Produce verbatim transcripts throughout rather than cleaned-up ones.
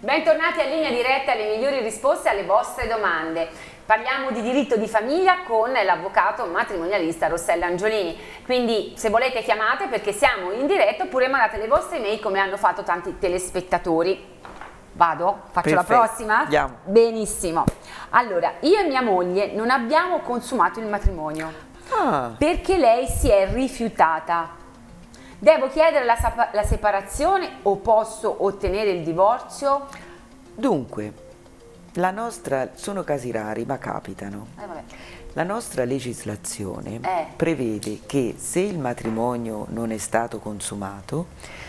Bentornati a Linea Diretta, alle migliori risposte alle vostre domande. Parliamo di diritto di famiglia con l'avvocato matrimonialista Rossella Angiolini, quindi se volete chiamate perché siamo in diretta oppure mandate le vostre email come hanno fatto tanti telespettatori. Vado? Faccio Perfetto. La prossima? Andiamo. Benissimo. Allora, io e mia moglie non abbiamo consumato il matrimonio Ah. perché lei si è rifiutata. Devo chiedere la, la separazione o posso ottenere il divorzio? Dunque, la nostra, sono casi rari ma capitano. Eh, vabbè. La nostra legislazione Eh. prevede che se il matrimonio non è stato consumato,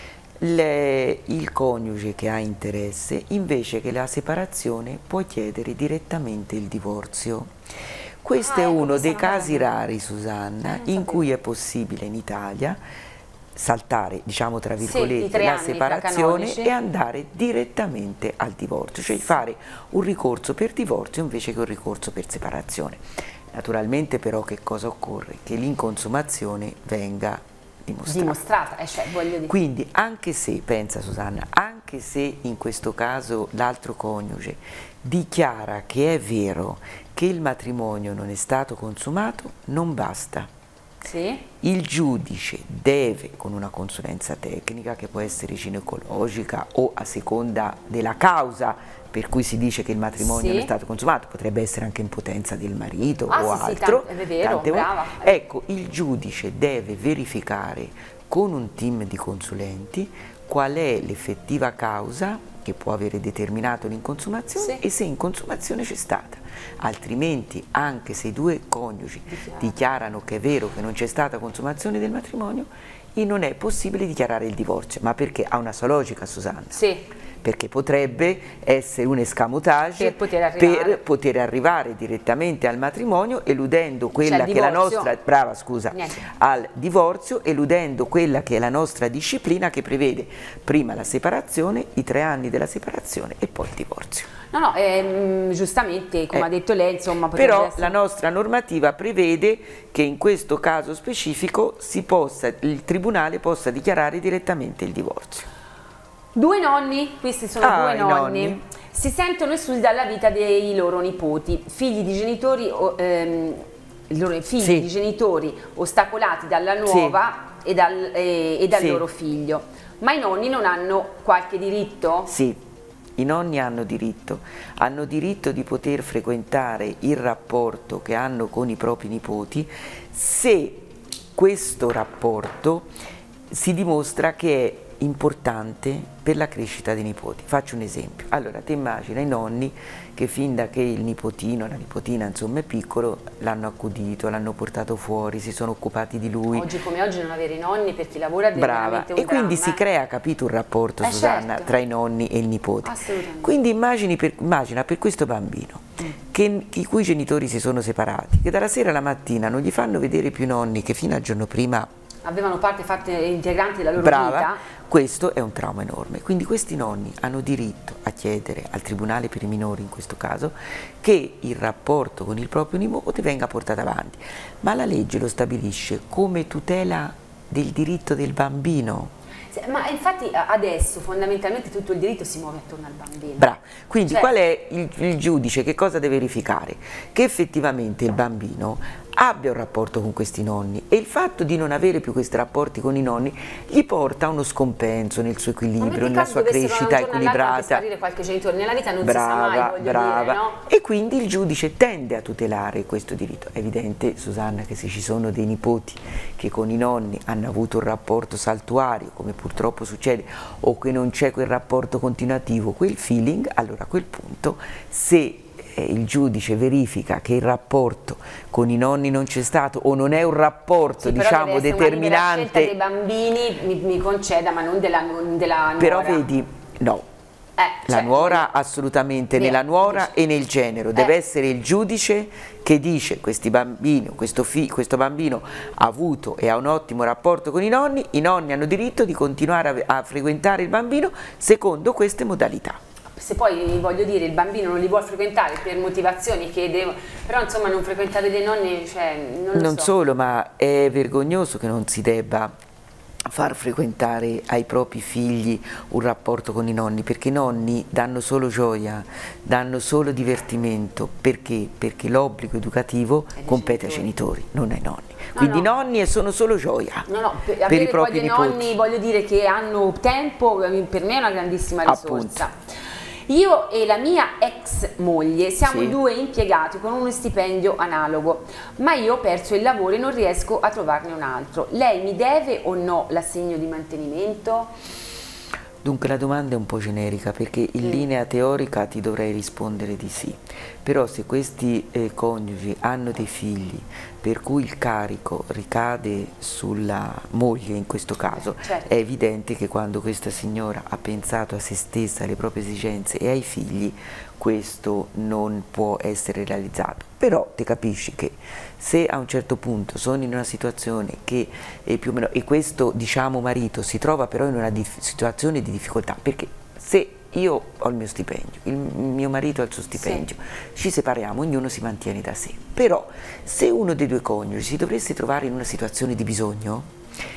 le, il coniuge che ha interesse, invece che la separazione, può chiedere direttamente il divorzio. Questo Ah, è ecco, uno questa dei è una casi cosa. rari, Susanna, Eh, non in sapevo. cui è possibile in Italia saltare, diciamo tra Sì, i virgolette, tre la anni separazione canonici. e andare direttamente al divorzio, cioè fare un ricorso per divorzio invece che un ricorso per separazione. Naturalmente però che cosa occorre? Che l'inconsumazione venga dimostrata. Dimostrata, eh, cioè, voglio dire. Quindi anche se, pensa Susanna, anche se in questo caso l'altro coniuge dichiara che è vero che il matrimonio non è stato consumato, non basta. Sì? Il giudice deve, con una consulenza tecnica che può essere ginecologica o a seconda della causa per cui si dice che il matrimonio Sì. non è stato consumato, potrebbe essere anche impotenza del marito Ah, o sì, sì, altro, tanto- è vero, tante volte. brava. Ecco, il giudice deve verificare con un team di consulenti qual è l'effettiva causa che può avere determinato l'inconsumazione Sì. e se inconsumazione c'è stata. Altrimenti, anche se i due coniugi Dichiara. dichiarano che è vero che non c'è stata consumazione del matrimonio, e non è possibile dichiarare il divorzio. Ma perché? Ha una sua logica, Susanna. Sì. Perché potrebbe essere un escamotage Per poter arrivare. per poter arrivare direttamente al matrimonio, eludendo quella Cioè, il che è la divorzio. nostra, brava scusa, Niente. al divorzio, eludendo quella che è la nostra disciplina che prevede prima la separazione, i tre anni della separazione e poi il divorzio. No, no, ehm, giustamente, come Eh, ha detto lei, insomma, potrebbe Però essere... la nostra normativa prevede che in questo caso specifico si possa, il tribunale possa dichiarare direttamente il divorzio. Due nonni, questi sono Ah, due i nonni, nonni. si sentono esclusi dalla vita dei loro nipoti, figli di genitori, o, ehm, i loro figli Sì. di genitori ostacolati dalla nuova e dal, e, e dal Sì. loro figlio. Ma i nonni non hanno qualche diritto? Sì, i nonni hanno diritto, hanno diritto di poter frequentare il rapporto che hanno con i propri nipoti se questo rapporto si dimostra che è importante per la crescita dei nipoti. Faccio un esempio. Allora, ti immagina i nonni che fin da che il nipotino, la nipotina insomma è piccolo, l'hanno accudito, l'hanno portato fuori, si sono occupati di lui. Oggi come oggi non avere i nonni per chi lavora è Brava, veramente un e quindi dramma, si eh. crea, capito, un rapporto, Eh, Susanna, certo. tra i nonni e il nipote. Assolutamente. Quindi immagini per, immagina per questo bambino, Mm. che, i cui genitori si sono separati, che dalla sera alla mattina non gli fanno vedere più i nonni che fino al giorno prima, Avevano parte fatte integranti della loro brava, vita. questo è un trauma enorme. Quindi questi nonni hanno diritto a chiedere al Tribunale per i minori, in questo caso, che il rapporto con il proprio nipote venga portato avanti. Ma la legge lo stabilisce come tutela del diritto del bambino. Ma infatti adesso fondamentalmente tutto il diritto si muove attorno al bambino. Bravo. Quindi Cioè- qual è il, il giudice? Che cosa deve verificare? Che effettivamente il bambino abbia un rapporto con questi nonni e il fatto di non avere più questi rapporti con i nonni gli porta a uno scompenso nel suo equilibrio, nella sua crescita equilibrata. Sparire qualche genitore nella vita non Brava, si sa mai, voglio brava. dire, no? E quindi il giudice tende a tutelare questo diritto. È evidente, Susanna, che se ci sono dei nipoti che con i nonni hanno avuto un rapporto saltuario, come purtroppo succede, o che non c'è quel rapporto continuativo, quel feeling, allora a quel punto, se il giudice verifica che il rapporto con i nonni non c'è stato o non è un rapporto, Sì, diciamo, determinante, la scelta dei bambini mi, mi conceda, ma non della, non della nuora. però vedi, no, eh, la cioè, nuora assolutamente, via, nella nuora dice. e nel genero, deve Eh. essere il giudice che dice questi bambini, questo, fi, questo bambino ha avuto e ha un ottimo rapporto con i nonni, i nonni hanno diritto di continuare a, a frequentare il bambino secondo queste modalità. Se poi, voglio dire, il bambino non li vuole frequentare per motivazioni che devo, però insomma non frequentare dei nonni, cioè, non lo Non so. solo, ma è vergognoso che non si debba far frequentare ai propri figli un rapporto con i nonni, perché i nonni danno solo gioia, danno solo divertimento, perché? Perché l'obbligo educativo compete ai genitori, non ai nonni. No, quindi no. I nonni sono solo gioia no, no, per, per i propri dei nipoti. Nonni, voglio dire che hanno tempo, per me è una grandissima risorsa. Appunto. Io e la mia ex moglie siamo sì. due impiegati con uno stipendio analogo, ma io ho perso il lavoro e non riesco a trovarne un altro. Lei mi deve o no l'assegno di mantenimento? Dunque la domanda è un po' generica, perché in mm. linea teorica ti dovrei rispondere di sì, però se questi eh, coniugi hanno dei figli per cui il carico ricade sulla moglie in questo caso, certo. È evidente che quando questa signora ha pensato a se stessa, alle proprie esigenze e ai figli, questo non può essere realizzato. Però ti capisci che se a un certo punto sono in una situazione che è più o meno, e questo diciamo marito si trova però in una situazione di difficoltà, perché se io ho il mio stipendio, il mio marito ha il suo stipendio, sì. Ci separiamo, ognuno si mantiene da sé, però se uno dei due coniugi si dovesse trovare in una situazione di bisogno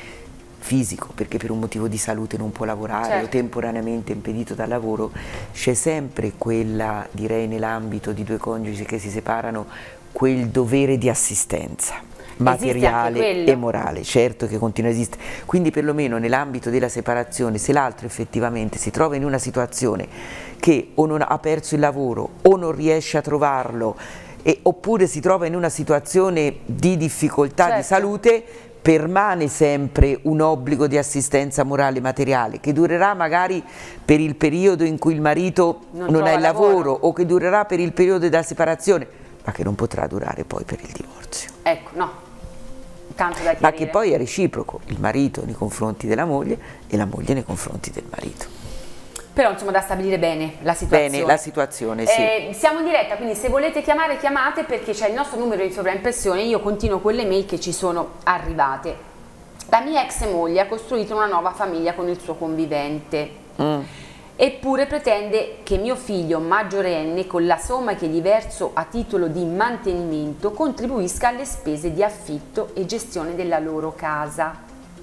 fisico, perché per un motivo di salute non può lavorare, certo. O temporaneamente impedito dal lavoro, c'è sempre quella, direi nell'ambito di due coniugi che si separano, quel dovere di assistenza materiale e morale, certo che continua a esistere, quindi perlomeno nell'ambito della separazione, se l'altro effettivamente si trova in una situazione che o non ha perso il lavoro o non riesce a trovarlo, e, oppure si trova in una situazione di difficoltà certo. Di salute, permane sempre un obbligo di assistenza morale e materiale che durerà magari per il periodo in cui il marito non, non ha il lavoro, lavoro o che durerà per il periodo della separazione, ma che non potrà durare poi per il divorzio. Ecco, no. Tanto da ma che poi è reciproco, il marito nei confronti della moglie e la moglie nei confronti del marito. Però insomma da stabilire bene la situazione. Bene la situazione, sì. Eh, siamo in diretta, quindi se volete chiamare chiamate, perché c'è il nostro numero in sovraimpressione, io continuo con le mail che ci sono arrivate. La mia ex moglie ha costruito una nuova famiglia con il suo convivente. Mm. Eppure pretende che mio figlio maggiorenne, con la somma che gli verso a titolo di mantenimento, contribuisca alle spese di affitto e gestione della loro casa.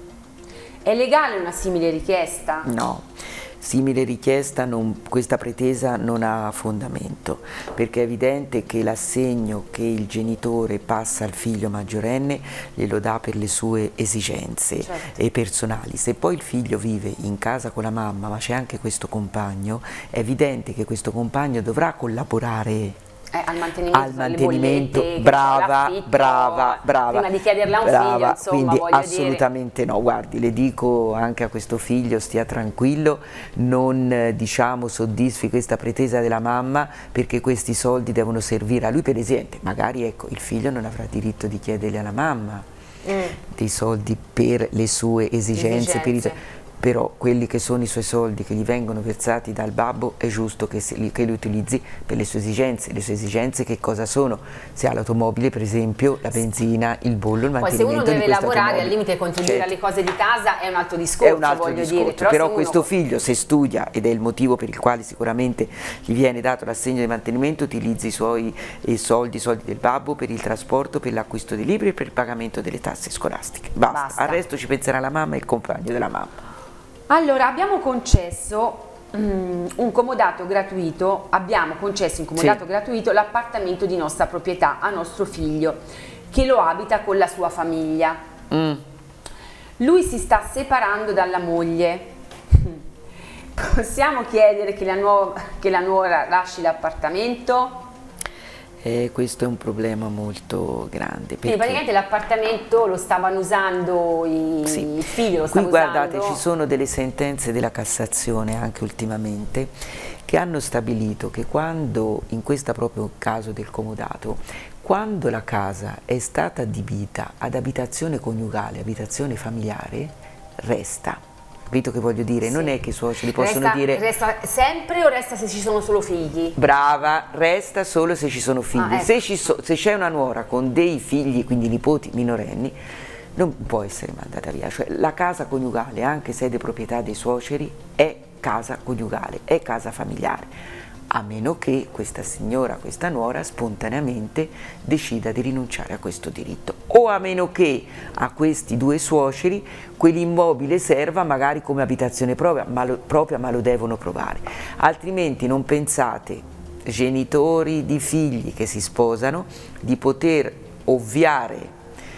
È legale una simile richiesta? No. Simile richiesta, non, questa pretesa non ha fondamento, perché è evidente che l'assegno che il genitore passa al figlio maggiorenne glielo dà per le sue esigenze certo. E personali. Se poi il figlio vive in casa con la mamma, ma c'è anche questo compagno, è evidente che questo compagno dovrà collaborare Eh, al mantenimento, al mantenimento bollette, brava, brava, brava, prima di chiederla a un brava, figlio, insomma, quindi voglio assolutamente dire. No, guardi, le dico anche a questo figlio, stia tranquillo, non eh, diciamo soddisfi questa pretesa della mamma, perché questi soldi devono servire a lui, per esempio, magari ecco, il figlio non avrà diritto di chiederle alla mamma mm. dei soldi per le sue esigenze, esigenze. Per i, però quelli che sono i suoi soldi che gli vengono versati dal babbo è giusto che, se, che li utilizzi per le sue esigenze. Le sue esigenze che cosa sono? Se ha l'automobile per esempio, la benzina, il bollo, il mantenimento. Poi se uno deve di lavorare, al limite contribuire certo. alle cose di casa è un altro discorso, è un altro voglio discorso. dire. Però, però se questo uno... figlio, se studia, ed è il motivo per il quale sicuramente gli viene dato l'assegno di mantenimento, utilizzi i suoi eh, soldi, i soldi del babbo per il trasporto, per l'acquisto dei libri e per il pagamento delle tasse scolastiche. Basta. Basta. Al resto ci penserà la mamma e il compagno della mamma. Allora, abbiamo concesso um, un comodato gratuito, abbiamo concesso in comodato sì. gratuito l'appartamento di nostra proprietà a nostro figlio, che lo abita con la sua famiglia. Mm. Lui si sta separando dalla moglie. Possiamo chiedere che la, nuova, che la nuora lasci l'appartamento? Eh, questo è un problema molto grande. Quindi praticamente l'appartamento lo stavano usando i sì. il figlio, lo stava Qui guardate, usando. Ci sono delle sentenze della Cassazione anche ultimamente che hanno stabilito che quando, in questo proprio caso del comodato, quando la casa è stata adibita ad abitazione coniugale, abitazione familiare, resta. Capito che voglio dire? Sì. Non è che i suoceri possono resta, dire... Resta sempre o resta se ci sono solo figli? Brava, resta solo se ci sono figli. Ah, ecco. Se c'è una nuora con dei figli, quindi nipoti minorenni, non può essere mandata via. Cioè la casa coniugale, anche se è di proprietà dei suoceri, è casa coniugale, è casa familiare. a meno che questa signora, questa nuora, spontaneamente decida di rinunciare a questo diritto, o a meno che a questi due suoceri quell'immobile serva magari come abitazione propria ma, lo, propria, ma lo devono provare. Altrimenti non pensate, genitori di figli che si sposano, di poter ovviare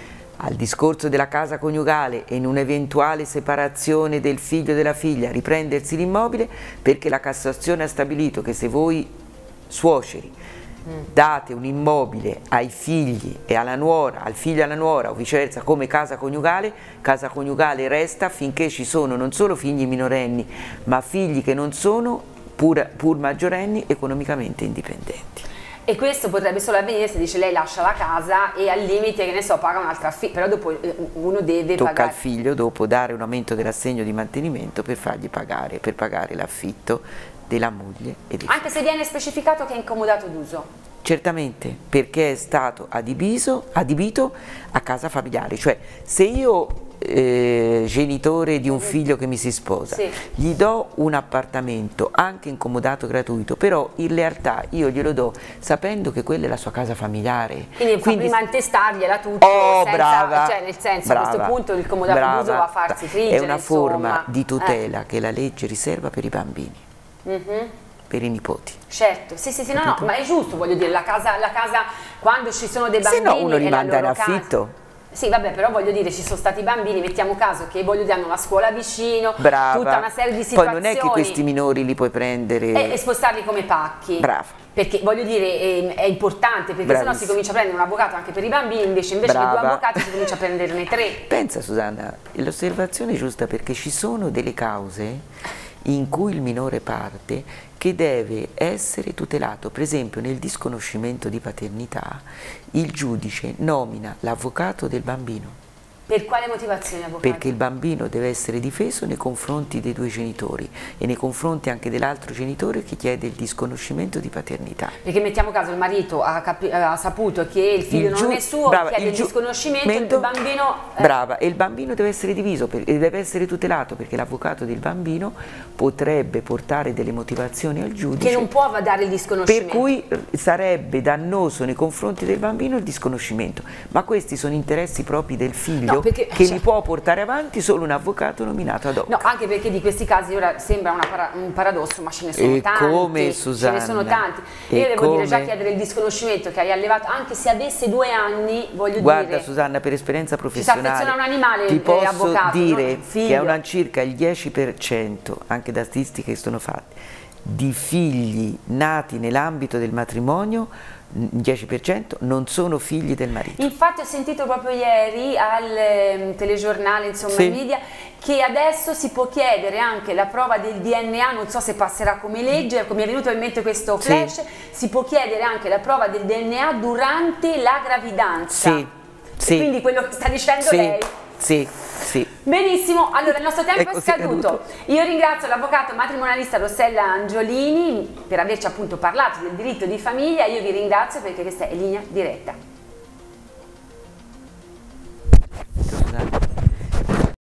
al discorso della casa coniugale e in un'eventuale separazione del figlio o della figlia riprendersi l'immobile, perché la Cassazione ha stabilito che se voi suoceri mm. date un immobile ai figli e alla nuora, al figlio e alla nuora o viceversa come casa coniugale, casa coniugale resta finché ci sono non solo figli minorenni ma figli che non sono pur, pur maggiorenni economicamente indipendenti. E questo potrebbe solo avvenire se dice lei lascia la casa e al limite, che ne so, paga un'altra affitto, però dopo uno deve Tocca pagare. Tocca al figlio dopo dare un aumento dell'assegno di mantenimento per fargli pagare, per pagare l'affitto della moglie e dei Anche figli. Se viene specificato che è incomodato d'uso? Certamente, perché è stato adibito, adibito a casa familiare, cioè se io eh, genitore di un figlio che mi si sposa, sì. gli do un appartamento anche incomodato gratuito, però in realtà io glielo do sapendo che quella è la sua casa familiare. Quindi, Quindi fa prima intestargliela tutto, oh, senza, brava, cioè nel senso brava, a questo punto il comodato d'uso va a farsi friggere. È una insomma. forma di tutela eh. che la legge riserva per i bambini. Mm-hmm. Per i nipoti. Certo, sì sì sì, no, no, ma è giusto, voglio dire, la casa, la casa quando ci sono dei bambini... Se no uno li manda in affitto. Casa. Sì, vabbè, però voglio dire, ci sono stati bambini, mettiamo caso che voglio dire, hanno la scuola vicino, brava. tutta una serie di situazioni. Poi non è che questi minori li puoi prendere... E, e spostarli come pacchi. Brava. Perché voglio dire, è, è importante, perché sennò si comincia a prendere un avvocato anche per i bambini, invece invece che due avvocati si comincia a prenderne tre. Pensa Susanna, l'osservazione è giusta perché ci sono delle cause in cui il minore parte che deve essere tutelato. Per esempio nel disconoscimento di paternità il giudice nomina l'avvocato del bambino. Per quale motivazione, avvocato? Perché il bambino deve essere difeso nei confronti dei due genitori e nei confronti anche dell'altro genitore che chiede il disconoscimento di paternità. Perché mettiamo caso il marito ha, ha saputo che il figlio il non è suo, brava, chiede il, il disconoscimento, il bambino... Eh. Brava, e il bambino deve essere diviso per, e deve essere tutelato perché l'avvocato del bambino potrebbe portare delle motivazioni al giudice. Che non può dare il disconoscimento. Per cui sarebbe dannoso nei confronti del bambino il disconoscimento. Ma questi sono interessi propri del figlio. No, perché, che cioè, li può portare avanti solo un avvocato nominato ad hoc. No, anche perché di questi casi ora sembra una para, un paradosso, ma ce ne sono e tanti. Come, Susanna, ce ne sono tanti. Io devo come... dire, già chiedere il disconoscimento che hai allevato, anche se avesse due anni, voglio Guarda, dire. Guarda Susanna, per esperienza professionale, si affeziona un animale, ti posso avvocato, dire no? che è una circa il dieci per cento, anche da statistiche che sono fatte, di figli nati nell'ambito del matrimonio, il dieci per cento non sono figli del marito. Infatti ho sentito proprio ieri al eh, telegiornale, insomma, sì. in media, che adesso si può chiedere anche la prova del D N A, non so se passerà come legge, mi è venuto in mente questo flash, sì. si può chiedere anche la prova del D N A durante la gravidanza. Sì. Sì. Quindi quello che sta dicendo sì. lei. Sì, sì. Benissimo, allora il nostro tempo ecco, è scaduto. Io ringrazio l'avvocato matrimonialista Rossella Angiolini per averci appunto parlato del diritto di famiglia. Io vi ringrazio perché questa è Linea Diretta.